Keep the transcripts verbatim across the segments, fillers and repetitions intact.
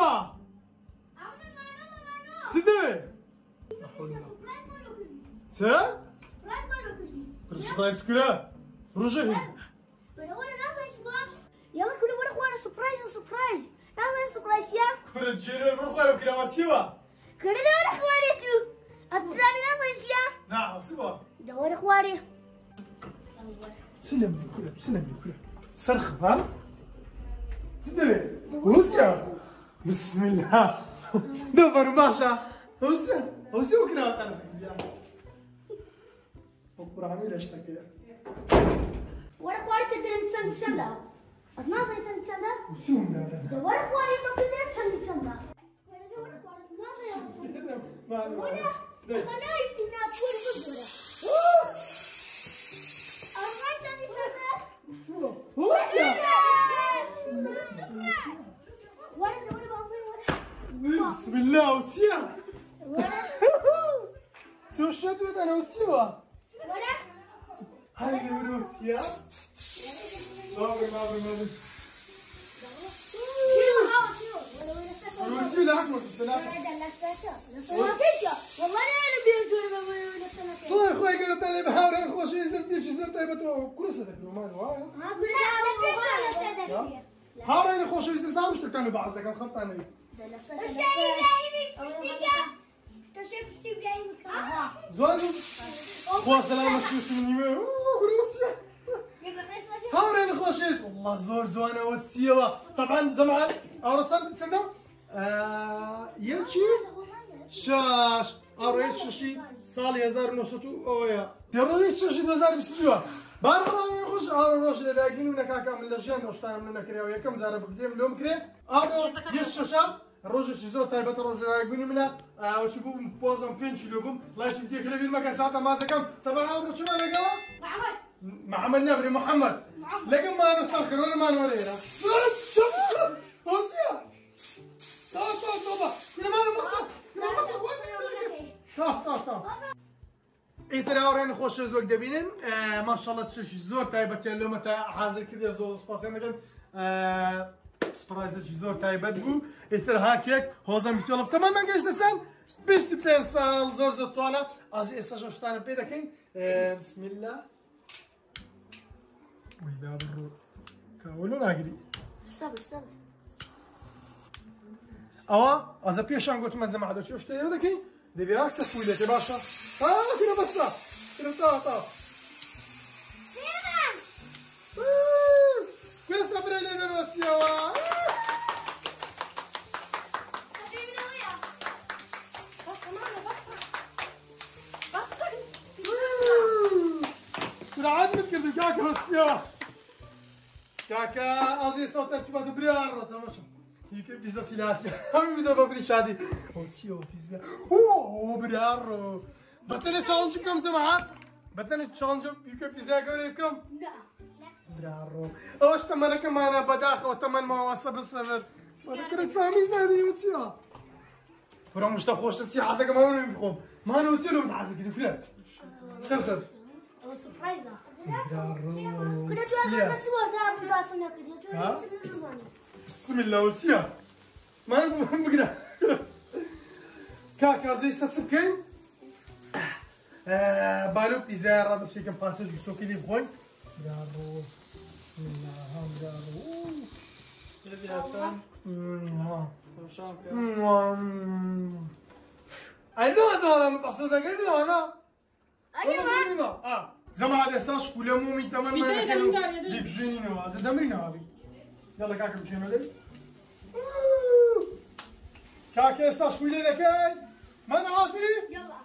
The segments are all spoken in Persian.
ها تدوي تا سبرايز كرا روجي يلا كنا بنروح وانا سبرايز سبرايز نازل سبرايز يا كرا جيري نروح وانا كرا سوا كنا دور اخوانيتو الثاني نازل يا نعم سوا دور اخواني سلم لي كرا سلم لي كرا صرخ ها تدري روسيا بسم الله دبر ماشا روسيا روسيا وكرا انا سكيا بكره عامل ايش تكيا ورا اخواني تدري متسند سندا نازل سند سندا وشو من هذا دور اخواني صدقني سند سندا دور اخواني نازل ولا خلايتي نابول بدوره أربعة سنين سنة. روسيا ورا ورا ورا بسم الله روسيا شو شدوا انا روسيا ورا هاي روسيا مابي مابي مابي روسيا لا اكبر سلام والله انا بيجور ما صاير خويا قالت لي بحاول نخش يزلتي شي زلتي بتو كل سنه ما هو ما قلنا هاورين نخش يزلتي مش تكانوا بعض كان خط انا زوان خو سلامة شو مني روسيا هاورين نخش والله زور زوانه وتسيوا طبعا زمان اورسان تسمى يلشي شاش أرويت شاشي صالي هزار نصوتو أويا ترويت شاشي هزار بسجوا بارغلا نخش أرو روش للاقين ونكا كامل لجان وشتانا من نكري ويا كم زار بقديم لهم كري أرو يش شاشا روج شيزو تايبة روج للاقين منا وشوفوا بوزن بينش لهم لا يشوف كيف لبين مكان ساعة ما زكام طبعا أمر شو ما لقوا محمد محمد نبري محمد لكن ما نسخر ولا ما نورينا شوف روسيا طا طا طا كنا ما نمصر كنا مصر وين طا طا طا إترا أورين خوش زوج دبينن ما شاء الله تشش زور تايبة اليوم تا حاضر كده زور سباسين لكن سبرايز زور تايبة بو إترا هاكيك هوزن بتولف تماما جيش نتسان بيست بين سال زور زور طوانا از استاجو شتانا بيدا كين بسم الله ويدا برو كاولو ناقري صبر صبر أوا از پیشان قلت من زمان هذا شو اشتري هذا كي دبي أكسر فويلة تباشا آه كنا بس كنا تا تا كنا صبر لنا روسيا كنا عاد متكلم كاكا روسيا كاكا أزي صوت تبغى تبرير تماشى هيك بيزا سيلاتي هم بدو بفري شادي اوسيو بيزا اوه بريارو بتني تشالنج كم زمان بتني تشالنج هيك بيزا غيركم لا بريارو اوش تمنى كمان بداخ وتمن ما وصل الصفر وانا كنت سامي زادني اوسيو فرا مش تخوش تسي حاسك ما هو بيقوم ما نوسي له بتحاسك فين سرخر سربرايز بريارو كنا توانا نسوى تعمل قاسنا كده توانا بسم الله وسيا ما نقول بقرا كاكا زي استسبكين بالو بيزا رابط فيكم باسج وسوكي لي بخوي برافو بسم الله ها برافو اللي هاتان ها وشانك انا انا متصل قال انا ايوه اه زعما هذا ساش فولا مومي تمام ما ديك جينينو هذا دمرنا هذه يلا كاكا مشينا لي كاكا استاش فولا لكاي ما نعاصري يلا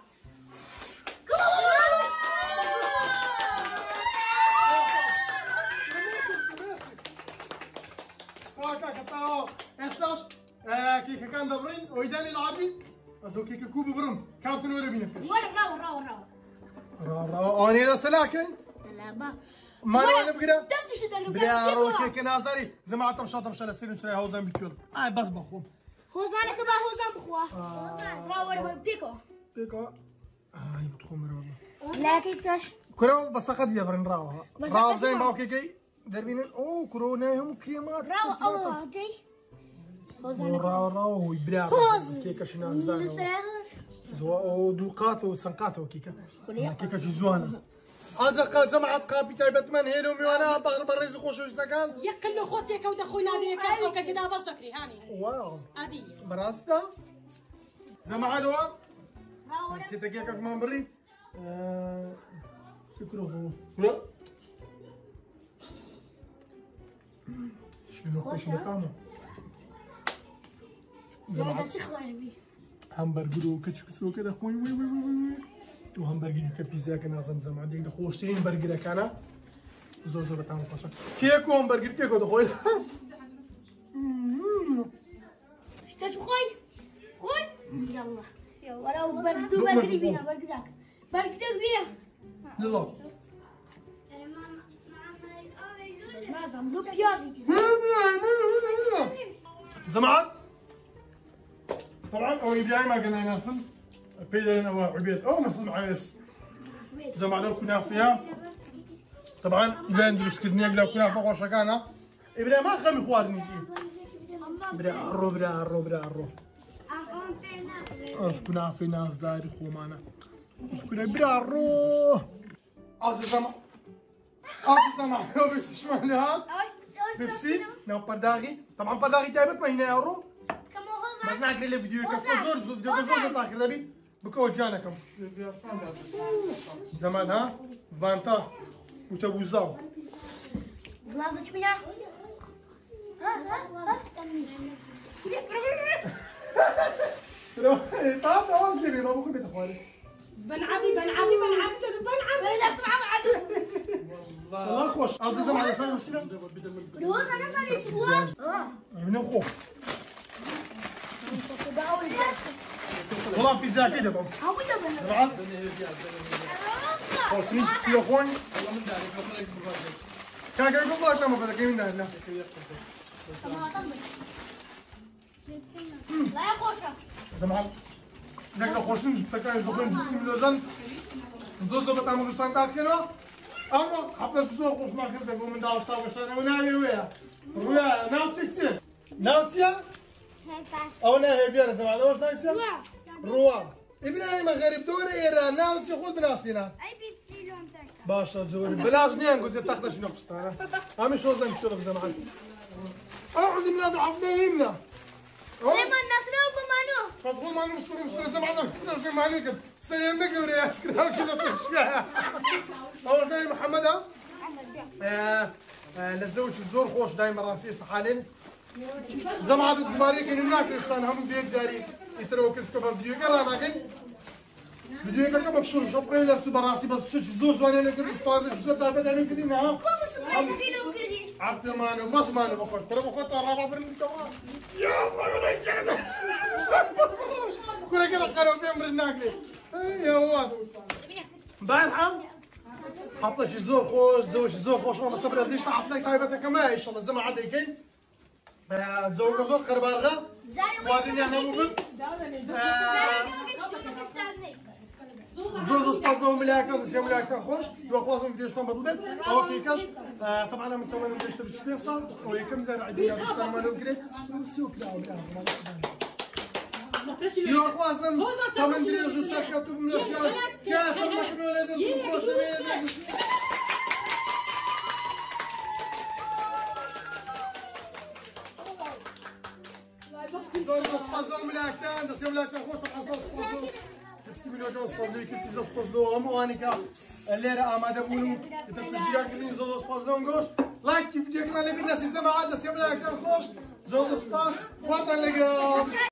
كاكا تاو استاش كيكا كان دبرين ويداني العادي ازو كيكا كوب برم كابتن ولا بينا فيش ورا ورا ورا را را اني لا سلاكن لا با ما انا بقرا دستش دلو بلا رو كيكا نازري زعما طمشات مشى لسيرن سري هوزن بيكول اي بس بخو خوزانك با خوزان بخوا را ورا بيكو بيكو اي بتخو مرة لا كيكاش كرو بس قد يبرن راوها بس راو قد زين يبرن. باو كيكي دربين اوه كرو ناهم كريمات راو اوه دي ورا ورا ويبرع كيكه شي ناس دانا زو دوقات وتسنقات وكيكه كيكه شي زوانه هذا قال جماعة قابي تايبت من هيلو ميوانا بغل بريز خوش وستكان يقلو خوتك ود خوي نادري كاس كذا بس ذكري هاني واو عادي براستا جماعة دوا نسيت كيكه كمان بري فكروا هو لا شنو خوش مقامه زعما سخوي همبرجر وكتشكسو كذا خوي وي وي وي وي وهمبرجر كبيزا كان اظن زعما ديك خوشتين برجر كان زوز زوز بتعمل خوشة كيك وهمبرجر كيك ودخول شتاش خوي خوي يلا يلا لو برجر برجر بينا برجر برجر بينا يلا ما زعما بيازي زعما طبعا اول بدايه ما قلنا ناصل بيدرنا وعبيد او ناصل عايس زعما لو كنا فيها طبعا بان دروس كدني لو كنا فوق شكانا ابدا ما خم خوارني بدا الرو بدا الرو بدا الرو اش كنا في ناس داري خو معنا كنا بدا الرو هذا زعما هذا زعما لو بس شمالها بيبسي نو برداغي طبعا برداغي تابت ما هنا الرو بس نعقل لي فيديو كاس زور زور فيديو كاس زور تاخر دبي بكو جانكم زمان ها فانتا وتبوزاو بلازش بينا ها ها ها طاب اوصلي بي ما بكون بتخوالي بنعدي بنعدي بنعدي بنعدي لا تسمع معك والله خوش عزيز على ساجو سلام روز انا صار يسوى اه من اخو والله بيتزا كده بقى هو ده طبعا خوش نيجي سيو خوين كان قاعد يقول لك ما بدك مين ده لا لا يا خوشه طبعا ذاك خوش نيجي بسكاي زوخين جبسي من لوزان نزوزو بتعمل مستندات كده اما حتى شو خوش ما كنت اقول من داو صاوي شنو ونامي ويا ويا ناو تكسير ناوتيا او انا هيفير زعما واش ناوتيا روا ابراهيم غريب دوري ايران ناوتي خذ بناسينا اي بيبسي لون تاعك باشا زوري بلاش نين قلت تاخذ شنو قصتها ها مش وزن كثر زعما اقعد من هذا عفنينا لما الناس لو بمانو فضغوا ما نوصل نوصل زعما كنا في مالك سير نقوري كذا كذا صح اول شيء محمد ها لا تزوج الزور خوش دائما راسي استحالين زعما هذا الدماري كانوا ناكل شطان هم ديك داري يتروا كيف كبر فيديو كرا لكن فيديو كرا كبر شو شو بريلر سو براسي بس شو زور زواني انا كنت سبازي شو دابا انا كنت ها عرفت ما انا ما سمعنا بخوت ترى بخوت راه برن كمان يا الله ولا يجرنا كنا كنا قالوا بهم رناكلي يا هو بارحه حطنا شي زور خوش زوج زور خوش ما صبر زيش حطنا تايبتها كمان ان شاء الله زعما عاد يكن تزوج زور خربارغه وادني انا مبل زوج سبازو ملاكه نسيا ملاكه خوش وخوازم فيديو شلون بطلب اوكي كاش طبعا انا متمنى باش تبي سبيصال ويكم زاد عندنا باش تعملوا كريت سوق لا ولا يا خوازم ثمن دريج وسكتوا من الاشياء كيف نحن ولاد الخوش زوج سبازو ملاكه نسيا ملاكه خوش حصل سبازو تبسي من وجه سبازلو يمكن بيزا سبازلو هم وانيكا الليرة آماده بولو تتبجيرك بني زوز سبازلو نقوش لايك فيديو كنا اللي بالناس زعما عاد نسيا ملاكه خوش زوز سباز وطن لقاء